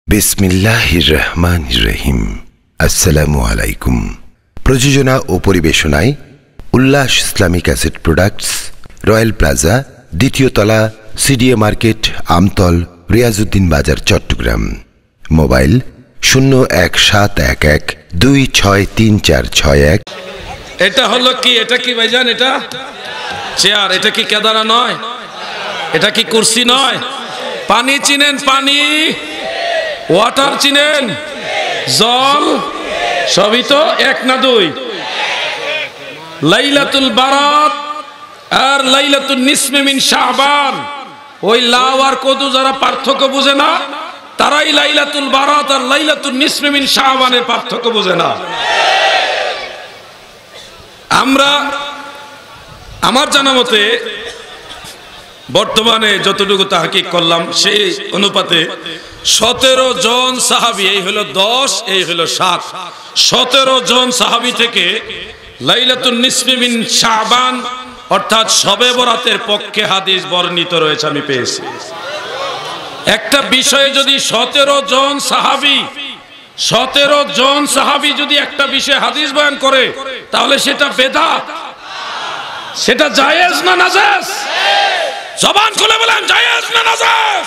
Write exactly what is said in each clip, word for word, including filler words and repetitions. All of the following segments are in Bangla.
বিসমিল্লাহির রহমানির রহিম। আসসালামু আলাইকুম। প্রযোজনা ও পরিবেশনায় Ullash Islamic asset products, royal plaza, দ্বিতীয় তলা, সিডিএ মার্কেট, আমতল, রিয়াজউদ্দিন বাজার, চট্টগ্রাম। মোবাইল শূন্য এক সাত এক এক দুই ছয় তিন চার ছয় এক। এটা হলো কি? এটা কি ভাইজান? এটা চেয়ার। এটা কি কেদারা নয়? এটা কি কুরসি নয়? পানি চিনেন? পানি, ওয়াটার চিনেন? জল, সবই তো এক না দুই। লাইলাতুল বারাত আর লাইলাতুল নিসফে মিন শাবান, ওই লাউ আর কদু যারা পার্থক্য বুঝে না, তারাই লাইলাতুল বারাত আর লাইলাতুল নিসফে মিন শাবানের পার্থক্য বুঝে না। আমরা আমার জানা মতে বর্তমানে যতটুকু তাহকিক করলাম সেই অনুপাতে সতেরো জন সাহাবী, এই হলো দশ, এই হলো সাত, সতেরো জন সাহাবী থেকে লাইলাতুন নিসফে মিন শাবান অর্থাৎ শবে বরাতের পক্ষে হাদিস বর্ণিত রয়েছে আমি পেয়েছি। একটা বিষয়ে যদি সতেরো জন সাহাবী সতেরো জন সাহাবী যদি একটা বিষয়ে হাদিস বয়ান করে, তাহলে সেটা বেদাত, সেটা জায়েজ না নাজায়েজ? জবান খুলে বলেন, জায়েজ না নাজায়েজ?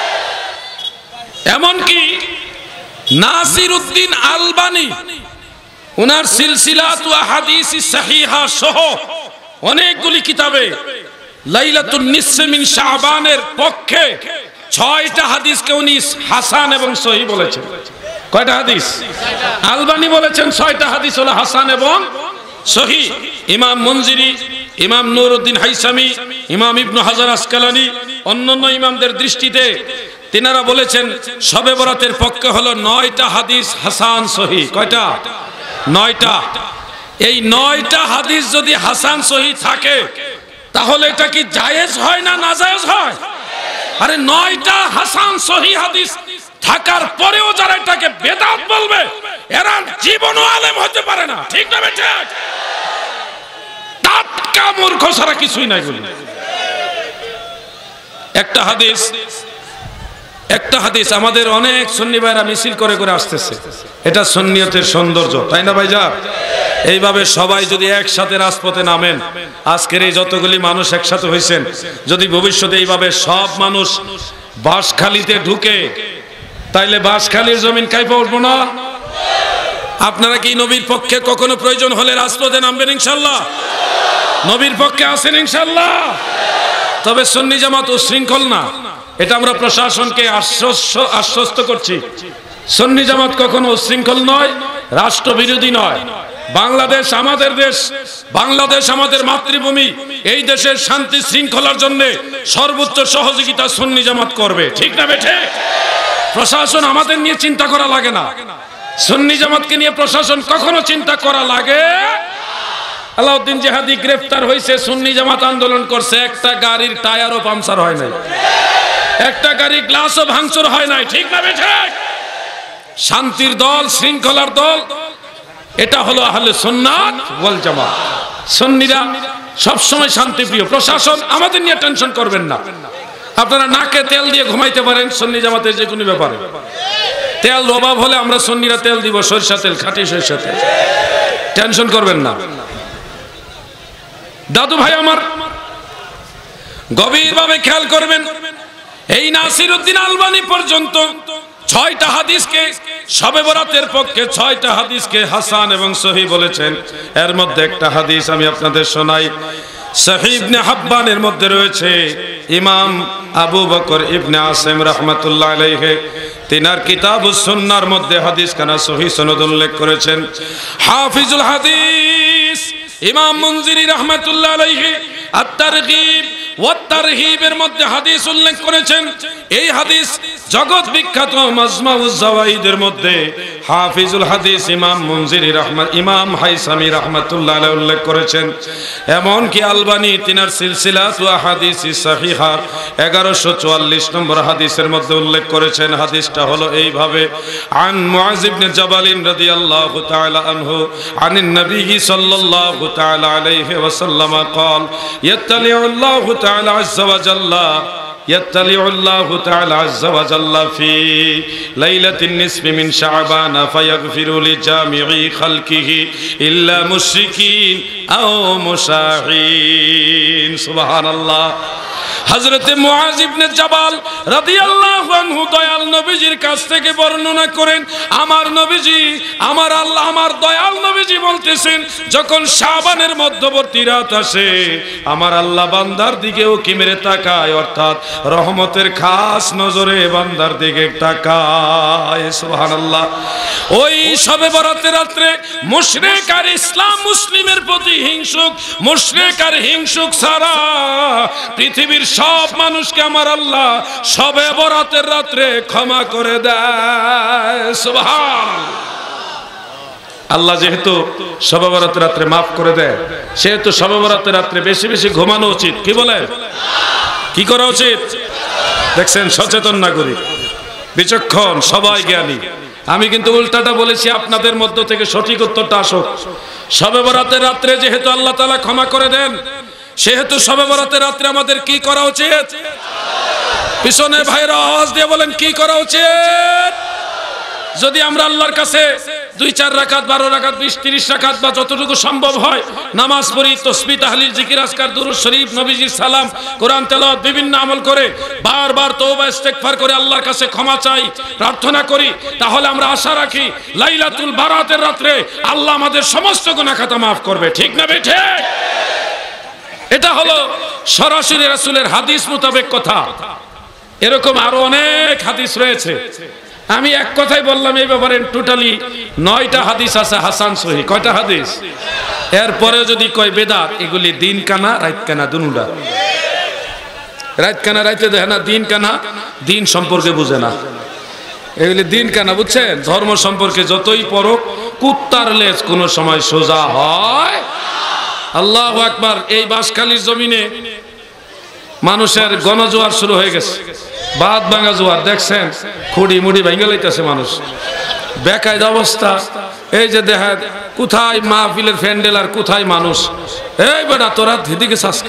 এমনকি নাসিরউদ্দিন আলবানী ওনার সিলসিলাতু আহাদিস সাহিহা সহ অনেকগুলি কিতাবে লাইলাতুন নিসফে মিন শাবানের পক্ষে ছয়টা হাদিসকে উনি হাসান এবং সহিহ বলেছেন। কয়টা হাদিস? আলবানী বলেছেন ছয়টা হাদিস হলো হাসান এবং সহিহ। ইমাম মুনজিরি, ইমাম নুরউদ্দিন হাইসামি, ইমাম ইবনে হাজার আসকালানি, অন্যান্য ইমামদের দৃষ্টিতে তিনারা বলেছেন শবে বরাতের পক্ষে হলো নয়টা হাদিস হাসান সহিহ। কয়টা? নয়টা। এই নয়টা হাদিস যদি হাসান সহিহ থাকে, তাহলে এটা কি জায়েজ হয় না নাজায়েজ হয়? আরে নয়টা হাসান সহিহ হাদিস থাকার পরেও যারা এটাকে বেদাত বলবে, এরা জীবনও আলেম হতে পারে না। ঠিক না বেটা? টাটকা মূর্খ ছাড়া কিছুই নাই বলি। একটা হাদিস একটা হাদিস আমাদের অনেক সুন্নি ভাইরা মিছিল করে করে আসতেছে, এটা সুন্নিয়তের সৌন্দর্য, তাই না ভাইজান? এইভাবে সবাই যদি একসাথে রাজপথে নামেন, আজকের এই যতগুলি মানুষ একসাথে হয়েছেন, যদি ভবিষ্যতে এইভাবে সব মানুষ বাঁশখালীতে ঢুকে, তাইলে বাঁশখালীর জমিন কাইপা উঠবো না? আপনারা কি নবীর পক্ষে কখনো প্রয়োজন হলে রাজপথে নামবেন ইনশাল্লাহ? নবীর পক্ষে আছেন ইনশাল্লাহ? তবে সুন্নি জামাত উশৃঙ্খল না, এটা আমরা প্রশাসনকে আশ্বস্ত আশ্বস্ত করছি। সুন্নি জামাত কখনো উশৃঙ্খল নয়, রাষ্ট্রবিরোধী নয়। বাংলাদেশ আমাদের দেশ, বাংলাদেশ আমাদের মাতৃভূমি। এই দেশের শান্তি শৃঙ্খলার জন্য সর্বোচ্চ সহযোগিতা সুন্নি জামাত করবে। ঠিক না বেঠে? প্রশাসন আমাদের নিয়ে চিন্তা করা লাগে না, সুন্নি জামাতকে নিয়ে প্রশাসন কখনো চিন্তা করা লাগে। আলাউদ্দিন জিহাদি গ্রেফতার হয়েছে, সুন্নি জামাত আন্দোলন করছে, একটা গাড়ির টায়ারও পাংচার হয় নাই, একটা গাড়ির গ্লাসও ভাঙচুর হয় নাই। ঠিক না বেঠে? শান্তির দল, শৃঙ্খলার দল, এটা হলো আহলে সুন্নাত ওয়াল জামাত। সুন্নিরা সবসময় শান্তিপ্রিয়। প্রশাসন আমাদের নিয়ে টেনশন করবেন না। আপনারা নাকে তেল দিয়ে ঘুমাইতে পারেন সুন্নি জামাতের যে কোনো ব্যাপারে। তেল অভাব হলে আমরা সুন্নিরা তেল দিব, সরিষা তেল, খাঁটি সরিষা তেল। টেনশন করবেন না। দাদু ভাই আমার গভীরভাবে খেয়াল করবেন, এই নাসিরউদ্দিন আলবানী পর্যন্ত ছয়টা হাদিসকে শবে বরাতের পক্ষে ছয়টা হাদিসকে হাসান এবং সহিহ বলেছেন। এর মধ্যে একটা হাদিস আমি আপনাদের শোনাই। সহিহ ইবনে হাব্বানের মধ্যে রয়েছে, ইমাম আবু বকর ইবনে আসিম রাহমাতুল্লাহ আলাইহি তিনার কিতাবুস সুন্নাহর মধ্যে হাদিস খানা সহিহ সনদ উল্লেখ করেছেন। হাফিজুল হাদিস ইমাম মুনজিরি রাহমাতুল্লাহ আলাইহি আত-তারগীব ওয়া তারহিবের মধ্যে হাদিস উল্লেখ করেছেন। এই হাদিস জগৎ বিখ্যাত মাজমাউজ জাওয়াইদের মধ্যে হাফিজুল হাদিস ইমাম মুনজিরি রাহমাত ইমাম হাইসামি রাহমাতুল্লাহ আলাইহি উল্লেখ করেছেন। এমন কি আলবানী তিনার সিলসিলাতু আহাদিস সাহিহা এগারোশো চুয়াল্লিশ নম্বর হাদিসের মধ্যে উল্লেখ করেছেন। হাদিসটা হলো এইভাবে, আন মুআয ইবনে জাবাল রাদিয়াল্লাহু তাআলা আনহু আনিন নবী সাল্লাল্লাহু তাআলা আলাইহি ওয়াসাল্লাম قال يطلع الله تعالى عز وجل يطلع الله تعالى عز وجل في ليلة النصف من شعبان فيغفر لجميع خلقه إلا مشركين أو مشاهين سبحان الله হযরত মুআজ ইবনে জাবাল রাদিয়াল্লাহু আনহু দয়াল নবীজির কাছ থেকে বর্ণনা করেন আমার নবীজি আমার আল্লাহ আমার দয়াল নবীজি বলতেছেন যখন শাবানের মধ্যবর্তী রাত আসে আমার আল্লাহ বান্দার দিকে উকি মেরে তাকায় অর্থাৎ রহমতের খাস নজরে বান্দার দিকে তাকায় সুবহানাল্লাহ ওই শবে বরাতের রাতে মুশরিক আর ইসলাম মুসলিমের প্রতি হিংসুক মুশরিক আর হিংসুক সারা পৃথিবীর সব মানুষকে আমার আল্লাহ শবে বরাতের রাতে ক্ষমা করে দেয় সুবহানাল্লাহ আল্লাহ যেহেতু শবে বরাতের রাতে maaf করে দেয় সেহেতু শবে বরাতের রাতে বেশি বেশি ঘুমানো উচিত কি বলে কি করা উচিত দেখছেন সচেতন নাগরিক বিচক্ষণ সবাই জ্ঞানী আমি কিন্তু উল্টাটা বলেছি আপনাদের মধ্য থেকে সঠিক উত্তরটা আসুক শবে বরাতের রাতে যেহেতু আল্লাহ তাআলা ক্ষমা করে দেন সেহেতু শবে বরাতের রাতে আমাদের কি করা উচিত পিছনে ভাইরা আওয়াজ দিয়ে বলেন কি করা উচিত যদি আমরা আল্লাহর কাছে দুই চার রাকাত বারো রাকাত বিশ ত্রিশ রাকাত বা যতটুকু সম্ভব হয় নামাজ পড়ি তাসবিহ তাহলিল জিকির আজকার দুরূদ শরীফ নবীজির সালাম কোরআন তেলাওয়াত বিভিন্ন আমল করে বারবার তওবা ইস্তেগফার করে আল্লাহর কাছে ক্ষমা চাই প্রার্থনা করি তাহলে আমরা আশা রাখি লাইলাতুল বারাতের রাতে আল্লাহ আমাদের সমস্ত গুনাহ খাতা maaf করবে ঠিক না বেঠিক এটা হলো সরাসরি রাসূলের হাদিস মোতাবেক কথা এরকম আরো অনেক হাদিস রয়েছে আমি এক কথাই বললাম এই ব্যাপারে টোটালি নয়টা হাদিস আছে হাসান সহিহ কয়টা হাদিস এরপরে যদি কয় বেদাত এগুলি দিন কানা রাত কানা দুনুটা রাত কানা রাইতে দেখে না দিন কানা দিন সম্পর্কে বুঝে না এগুলি দিন কানা বুঝছেন ধর্ম সম্পর্কে যতই পড়ো কুত্তার লেজ কোনো সময় সোজা হয় আল্লাহু আকবার এই বাঁশখালীর জমিনে মানুষের গণজোয়ার শুরু হয়ে গেছে বাদ ভাঙা জোয়ার দেখছেন খুঁড়ি মুড়ি ভেঙে লাইতেছে মানুষ বেকায়দা অবস্থা এই যে দেখেন কোথায় মাহফিলের প্যান্ডেল আর কোথায় মানুষ এই বেটা তোরা দিদিকে শাসকে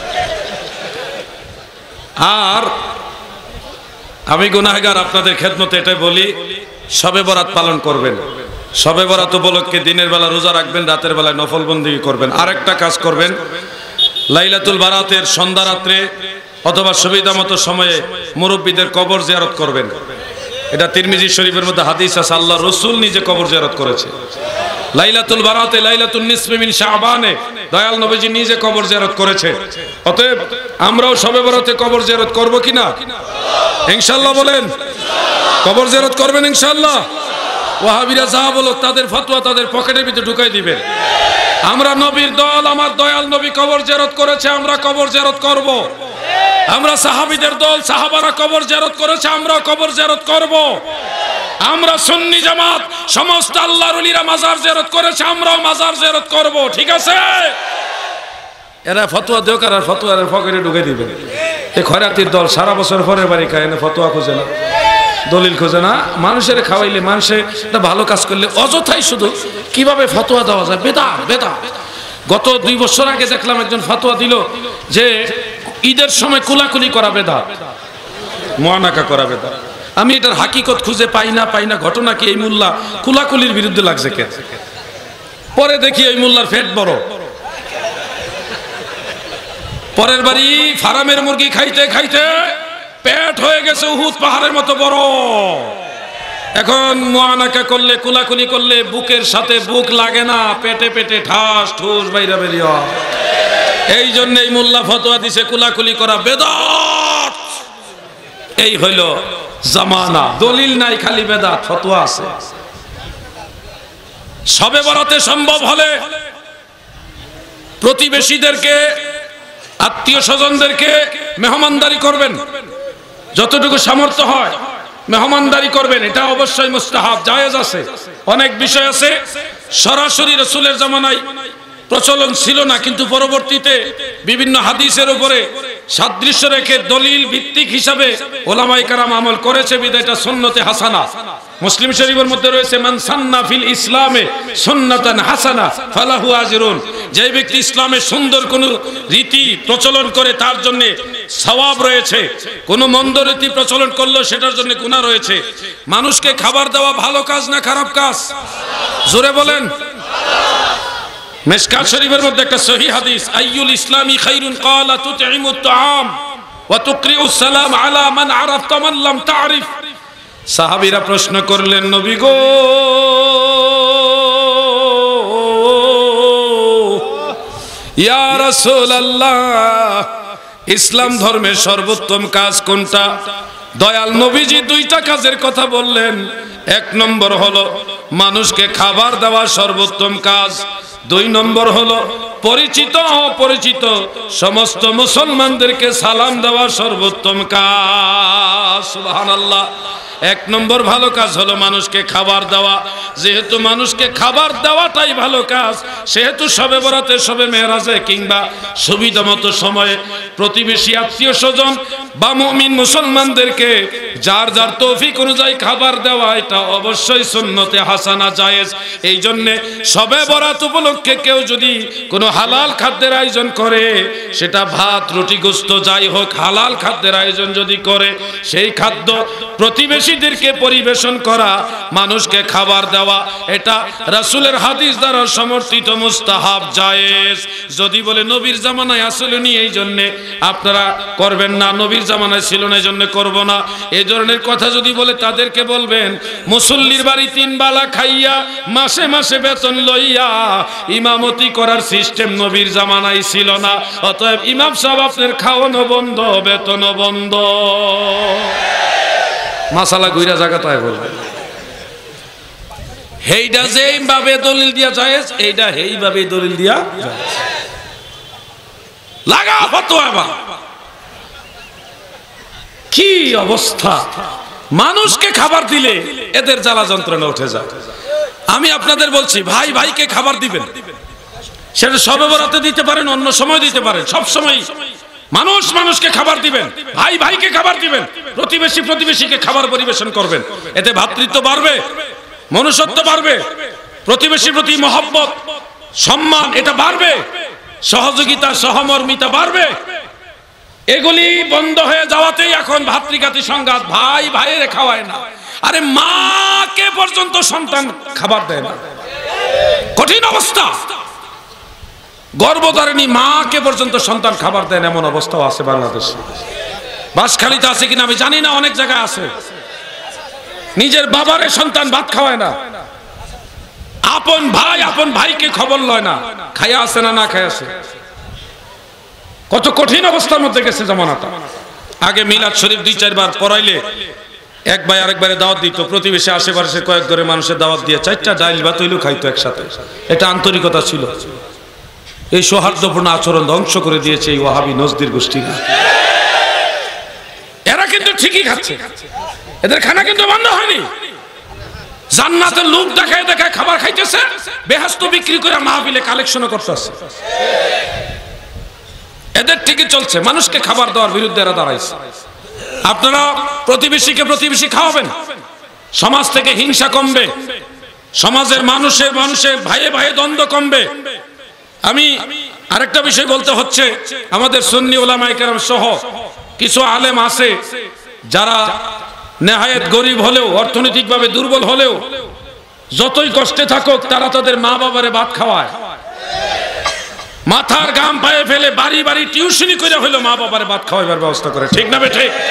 আর আমি গুনাহগার আপনাদের খেদমতে এটাই বলি শবে বরাত পালন করবেন শবে বরাত উপলক্ষে দিনের বেলা রোজা রাখবেন রাতের বেলায় নফল বন্দেগী করবেন আরেকটা কাজ করবেন লাইলাতুল বারাতের সন্ধ্যা রাত্রে অথবা সুবিধা মতো সময়ে মুরব্বীদের কবর জিয়ারত করবেন এটা তিরমিজি শরীফের মধ্যে হাদিস আছে আল্লাহ রাসূল নিজে কবর জিয়ারত করেছে লাইলাতুল বারাতে লাইলাতুন নিসফি মিন শাবানে দয়াল নবীজি নিজে কবর জিয়ারত করেছে অতএব আমরাও শবে বরাতে কবর জিয়ারত করব কি না ইনশাআল্লাহ বলেন কবর জিয়ারত করবেন ইনশাআল্লাহ ওয়াহাবিরা যা বলো তাদের ফতোয়া তাদের পকেটের ভিতরে ঢুকাই দিবেন আমরা নবীর দল আমার দয়াল নবী কবর জিয়ারত করেছে আমরা কবর জিয়ারত করব আমরা সাহাবীদের দল সাহাবারা কবর জিয়ারত করেছে আমরা কবর জিয়ারত করব আমরা সুন্নি জামাত সমস্ত আল্লাহর ওলিরা মাজার জিয়ারত করেছে আমরাও মাজার জিয়ারত করব ঠিক আছে এরা ফতোয়া দেও কার ফতোয়ার পকেটে ঢুকাই দিবেন এই খয়রাতির দল সারা বছর পরের বাড়ি খায় না ফতোয়া খোঁজে না দলিল খোঁজে না মানুষের খাওয়াইলে মানুষে ভালো কাজ করলে অযথাই শুধু কিভাবে ফতোয়া দেওয়া যায় বেদাত বেদাত গত দুই বছর আগে দেখলাম একজন ফতোয়া দিল যে ঈদের সময় কুলাকুলি করা বেদাত মুআনাকা করা বেদাত আমি এটার হাকিকত খুঁজে পাই না পাই না ঘটনা কি এই মোল্লা কুলাকুলির বিরুদ্ধে লাগছে কে পরে দেখি এই মোল্লার পেট বড় পরের বাড়ি ফার্মের মুরগি খাইতে খাইতে পেট হয়ে গেছে উহুদ পাহাড়ের মতো বড় এখন মুআনাকা করলে কুলাকুলি করলে বুকের সাথে বুক লাগে না পেটে পেটে ঠাস ঠুস বাইরে বেরিয়ে এই জন্য এই মোল্লা ফতোয়া দিছে কুলাকুলি করা বেদাত এই হইল জামানা দলিল নাই খালি বেদাত ফতোয়া আছে শবে বরাতে সম্ভব হলে প্রতিবেশীদেরকে আত্মীয় স্বজনদেরকে মেহমানদারি করবেন যতটুকু সামর্থ্য হয় মেহমানদারি করবেন এটা অবশ্যই মুস্তাহাব জায়েজ আছে অনেক বিষয় আছে সরাসরি রাসূলের জামানায় প্রচলন ছিল না কিন্তু পরবর্তীতে বিভিন্ন হাদিসের উপরে সাদৃশ্য রেখে দলিল ভিত্তিক হিসাবে ওলামায়ে কেরাম আমল করেছে বিধায় এটা সুন্নতে হাসানা। মুসলিম শরীফের মধ্যে রয়েছে মান সান্না ফিল ইসলামে সুন্নাতান হাসানা ফালাহু আজরুন, যে ব্যক্তি ইসলামে সুন্দর কোন রীতি প্রচলন করে তার জন্য সওয়াব রয়েছে, কোন মন্দ রীতি প্রচলন করলো সেটার জন্য গুনাহ রয়েছে। মানুষকে খাবার দেওয়া ভালো কাজ না খারাপ কাজ? জোরে বলেন। মিশকাত শরীফের মধ্যে একটা সহিহ হাদিস, আইয়ুল ইসলামি খায়রুন ক্বালা তুতঈমুত তাআম ওয়া তুকরিউস সালাম আলা মান আরাফতা মান লাম তা'রিফ। সাহাবীরা প্রশ্ন করলেন, নবী গো ইয়া রাসূলুল্লাহ, ইসলাম ধর্মের সর্বোত্তম কাজ কোনটা? দয়াল নবীজি দুইটা কাজের কথা বললেন। এক নম্বর হলো মানুষকে খাবার দেওয়া সর্বোত্তম কাজ, দুই নম্বর হলো পরিচিত অপরিচিত সমস্ত মুসলমানদেরকে সালাম দেওয়া সর্বোত্তম কাজ। সুবহানাল্লাহ। এক নম্বর ভালো কাজ হলো মানুষকে খাবার দেওয়া। যেহেতু মানুষকে খাবার দেওয়াটাই ভালো কাজ, সেহেতু শবে বরাতে, শবে মেরাজে কিংবা সুবিধা মতো সময়ে প্রতিবেশী আত্মীয় স্বজন বা মুমিন মুসলমানদেরকে যার যার তৌফিক অনুযায়ী খাবার দেওয়া এটা অবশ্যই সুন্নতে হাসানা জায়েজ। এই জন্যে শবে বরাত উপলক্ষে কেউ যদি কোনো হালাল খাদ্যের আয়োজন করে, সেটা ভাত রুটি গোস্ত যাই হোক, হালাল খাদ্যের আয়োজন যদি করে, সেই খাদ্য প্রতিবেশীদেরকে পরিবেশন করা, মানুষকে খাবার দেওয়া, এটা রাসূলের হাদিস দ্বারা সমর্থিত মুস্তাহাব জায়েজ। যদি বলে নবীর জামানায় আসলে নি এই জন্যে আপনারা করবেন না, নবীর জামানায় ছিল না এই জন্য করব না, এই ধরনের কথা যদি বলে তাদেরকে বলবেন মুসল্লির বাড়ি তিন বেলা খাইয়া মাসে মাসে বেতন লইয়া ইমামতি করার সিস্টেম নবীর জামানায় ছিল না। অতএব ইমাম সাহেব আপনার খাওয়ানো বন্ধ, বেতনও বন্ধ। মাসালা গুইরা জায়গাটায় বলবেন হেইটা যেইভাবে দলিল দিয়া জায়েজ, এইটা হেইভাবে দলিল দিয়া জায়েজ। লাগা ফতোয়া। কি অবস্থা! মানুষকে খাবার দিলে এদের জ্বালা যন্ত্রণা উঠে যায়। আমি আপনাদের বলছি, ভাই ভাইকে খাবার দিবেন, সেটা শবে বরাতে দিতে পারেন, অন্য সময় দিতে পারেন, সব সময় মানুষ মানুষকে খাবার দিবেন, ভাই ভাইকে খাবার দিবেন, প্রতিবেশী প্রতিবেশীকে খাবার পরিবেশন করবেন। এতে ভ্রাতৃত্ব বাড়বে, মনুষ্যত্ব বাড়বে, প্রতিবেশীর প্রতি মহব্বত সম্মান এটা বাড়বে, সহযোগিতা সহমর্মিতা বাড়বে। এগুলি বন্ধ হয়ে যাওয়াতেই এখন ভাতৃঘাতী সংঘাত, ভাই ভাইয়ের খাওয়ায় না। আরে মাকে পর্যন্ত সন্তান খাবার দেয় না, কঠিন অবস্থা। গর্ভধারিণী মাকে পর্যন্ত সন্তান খাবার দেন এমন অবস্থাও আছে বাংলাদেশে। বাঁশখালীতে আছে কিনা আমি জানি না, অনেক জায়গায় আছে। নিজের বাবারে সন্তান ভাত খাওয়ায় না, আপন ভাই আপন ভাইকে খবর লয় না, খায়া আছে না না খায়া আছে। কত কঠিন অবস্থার মধ্যে গেছে জামানাটা। আগে মিলাদ শরীফ দুই চারবার পড়াইলে এক ভাই আরেকবারে দাওয়াত দিত, প্রতিবেশী আশেপাশে কয়েক ঘরে মানুষের দাওয়াত দিয়ে চারটা ডাইল ভাত হইলেও খাইতো একসাথে। এটা আন্তরিকতা ছিল। এই সৌহার্দ্যপূর্ণ আচরণ ধ্বংস করে দিয়েছে এই ওয়াহাবি নজদির গোষ্ঠী। এরা কিন্তু ঠিকই খাচ্ছে, এদের খানা কিন্তু বন্ধ হয়নি। জান্নাতের লোক দেখায় দেখায় খাবার খাইতেছে, বেহেশত বিক্রি করে মাহফিলে কালেকশন করতেছে। এদের ঠিকই চলছে। মানুষকে খাবার দেওয়ার বিরুদ্ধে এরা দাঁড়াইছে। আপনারা প্রতিবেশীকে প্রতিবেশী খাওয়াবেন, সমাজ থেকে হিংসা কমবে, সমাজের মানুষের মানুষের ভাইয়ে ভাইয়ে দ্বন্দ্ব কমবে। আমি আরেকটা বিষয় বলতে হচ্ছে, আমাদের সুন্নি উলামায়ে কেরাম সহ কিছু আলেম আছে যারা নেহায়েত গরিব হলেও, অর্থনৈতিকভাবে দুর্বল হলেও, যতই কষ্টে থাকুক তারা তাদের মা বাবারে ভাত খাওয়ায়। মাথার গাম পায়ে ফেলে বাড়ি বাড়ি টিউশনি করে হইলো মা বাবারে ভাত খাওয়াইবার ব্যবস্থা করে। ঠিক না বে ঠিক?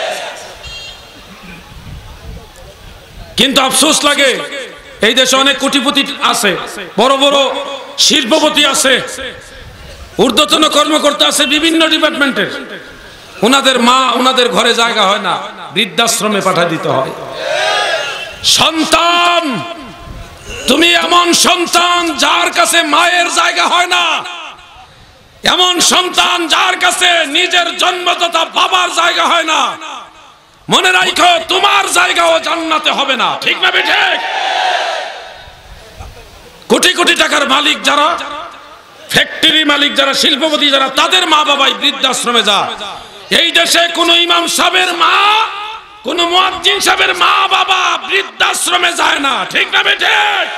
কিন্তু আফসোস লাগে, এই দেশে অনেক কোটিপতি আছে, বড় বড় শিল্পপতি আছে, ঊর্ধ্বতন কর্মকর্তা আছে বিভিন্ন ডিপার্টমেন্টের, ওনাদের মা ওনাদের ঘরে জায়গা হয় না, বৃদ্ধাশ্রমে পাঠিয়ে দিতে হয়। সন্তান, তুমি এমন সন্তান যার কাছে মায়ের জায়গা হয় না, এমন সন্তান যার কাছে নিজের জন্মদাতা বাবার জায়গা হয় না, মনে রাখো তোমার জায়গাও জান্নাতে হবে না। ঠিক না বেঠিক? কোটি কোটি টাকার মালিক যারা, ফ্যাক্টরি মালিক যারা, শিল্পপতি যারা, তাদের মা বাবাই বৃদ্ধাশ্রমে যায়। এই দেশে কোন ইমাম সাহেবের মা, কোন মুয়াজ্জিন সাহেবের মা বাবা বৃদ্ধাশ্রমে যায় না, ঠিক না বেঠে?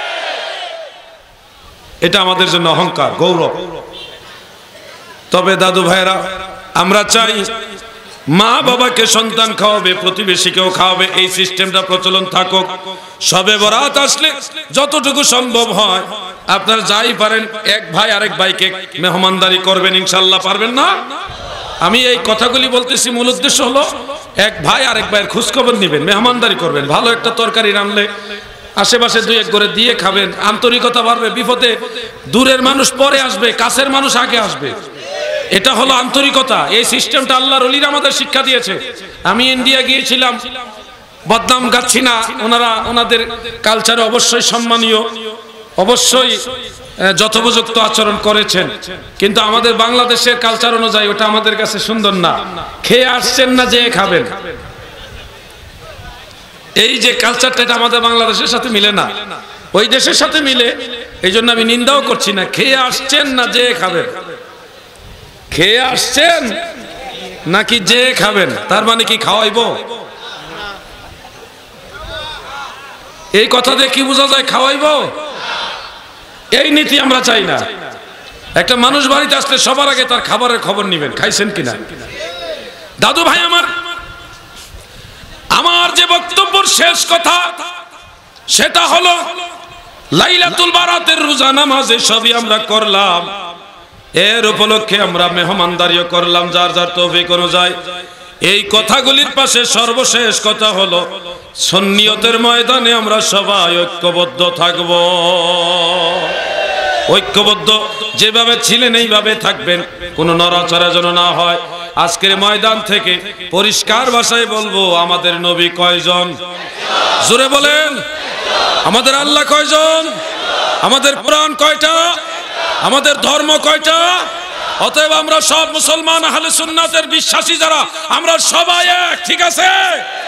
এটা আমাদের জন্য অহংকার, গৌরব। তবে দাদু ভাইরা, আমরা চাই মা বাবাকে সন্তান খাওয়াবে, প্রতিবেশীকেও খাওয়াবে, এই সিস্টেমটা প্রচলন থাকুক। সবে বরাত আসলে যতটুকু সম্ভব হয় আপনারা যাই পারেন এক ভাই আরেক ভাইকে মেহমানদারি করবেন, ইনশাআল্লাহ। পারবেন না? আমি এই কথাগুলি বলতেছি, মূল উদ্দেশ্য হলো এক ভাই আরেক ভাইয়ের খোঁজখবর নেবেন, মেহমানদারি করবেন। ভালো একটা তরকারি রান্নলে আশেপাশে দুই এক করে দিয়ে খাবেন, আন্তরিকতা বাড়বে। বিপদে দূরের মানুষ পরে আসবে, কাছের মানুষ আগে আসবে। এটা হলো আন্তরিকতা। এই সিস্টেমটা আল্লাহর ওলিরা আমাদের শিক্ষা দিয়েছে। আমি ইন্ডিয়া গিয়েছিলাম, বদনাম গাচ্ছি না, ওনারা ওনাদের কালচারে অবশ্যই সম্মানীয়, অবশ্যই যথোপযুক্ত আচরণ করেছেন, কিন্তু আমাদের বাংলাদেশের কালচার অনুযায়ী ওটা আমাদের কাছে সুন্দর না। খেয়ে আসছেন না যে খাবেন, এই যে কালচারটা, এটা আমাদের বাংলাদেশের সাথে মিলে না, ওই দেশের সাথে মিলে। এই জন্য আমি নিন্দাও করছি না। খেয়ে আসছেন না যে খাবেন, খেয়ে আসছেন নাকি যে খাবেন, তার মানে কি খাওয়াইবো? এই কথা দিয়ে কি বোঝা যায়? খাওয়াইবো? এই নীতি আমরা চাই না। একটা মানুষ বাড়িতে আসলে সবার আগে তার খাবারের খবর নিবেন, খাইছেন কিনা। দাদু ভাই আমার, আমার যে বক্তব্যের শেষ কথা সেটা হলো লাইলাতুল বারাতের রোজা নামাজে সবই আমরা করলাম, এর উপলক্ষে আমরা মেহমানদারিও করলাম যার যার তৌফিক অনুযায়ী। এই কথাগুলির পাশে সর্বশেষ কথা হলো সুন্নিয়তের ময়দানে আমরা সবাই ঐক্যবদ্ধ থাকব। ঐক্যবদ্ধ যেভাবে ছিলেন এইভাবে থাকবেন, কোনো নড়াচড়া যেন না হয়। আজকের ময়দান থেকে পরিষ্কার ভাষায় বলবো, আমাদের নবী কয়জন? জোরে বলেন। আমাদের আল্লাহ কয়জন? আমাদের কোরআন কয়টা? আমাদের ধর্ম কয়টা? অতএব আমরা সব মুসলমান আহলে সুন্নাতের বিশ্বাসী যারা, আমরা সবাই এক, ঠিক আছে?